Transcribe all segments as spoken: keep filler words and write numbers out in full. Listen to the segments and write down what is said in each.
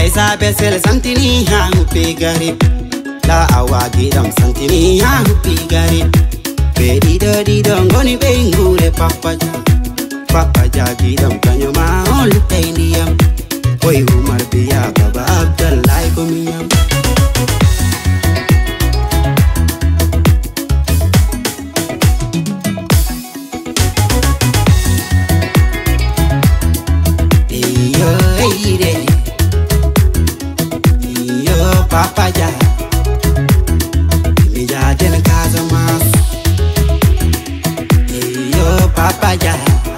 Esa besel santini ha hupi garib. La awagi dam santini ha hupi garib. Be dido dido ngoni be ngure papa ja. Papa ja gidam kanyo ma ol teindiam. Boy Umar biya baba Abdallah komiyam. Iyo ire. Iyo papa ja. Mi ja den casa mas. Iyo papa ja.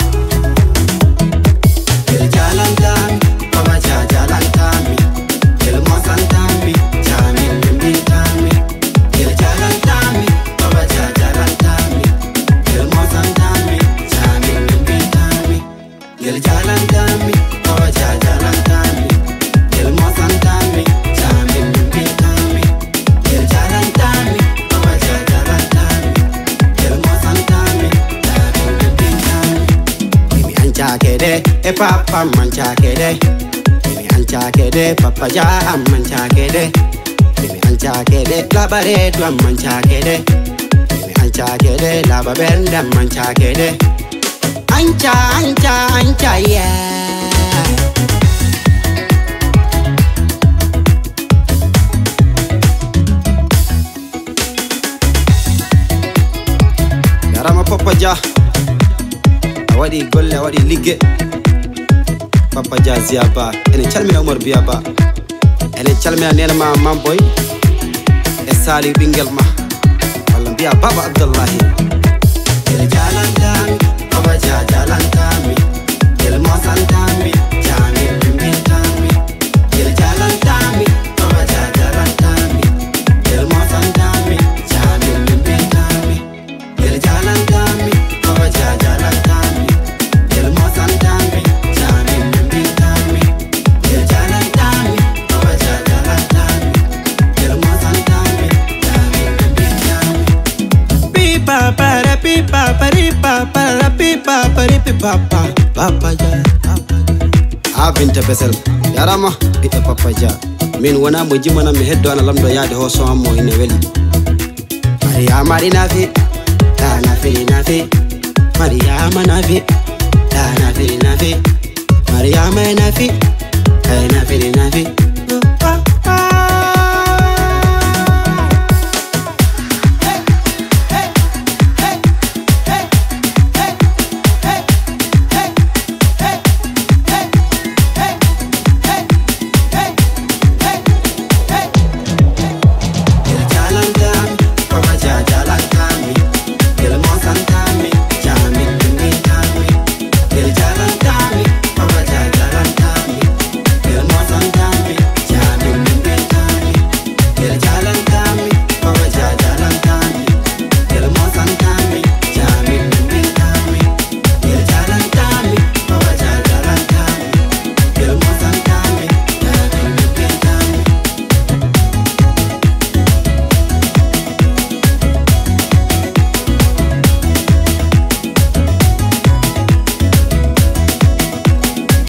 El jalan dan papa ja jalan kami. El mosan kami jamin limbi kami. El jalan kami papa ja jalan kami. El mosan kami jamin limbi kami. El jalan kami papa ja jalan kami. El mosan kami jamin limbi kami. El jalan kami papa ja jalan kami. El mosan kami jamin limbi kami. Kimi ancha kede e papa mancha kede. Kimi ancha kede papa ja mancha kede. Kimi ancha kede la bare tu mancha kede. Kimi ancha kede la babenda mancha kede. Ancha ancha ancha yeah. Yarama papa ja. Awadi golle awadi ligge. Papa ja ziaba. Ene chalmina Umar biya ba. Ene chalmina nena ma mamboy. E sali bingel ma. Walla biya baba Abdullahi. El jalan kami papa ja jalan kami. El mosan kami jamin limbi kami. El jalan kami papa ja jalan kami. El mosan kami jamin limbi kami. El jalan kami papa ja jalan kami. El mosan kami jamin limbi kami. El jalan kami papa ja jalan kami. El mosan kami jamin limbi kami. Pipa para pipa para pipa para pipa para pipa papa ja. Abinta besel yarama ita papa ja. Min wana mo jimana mi heddo ana lamdo yaade ho so ammo ine weli. Mariama nafi ta nafi nafi. Mariama nafi ta nafi nafi. Mariama nafi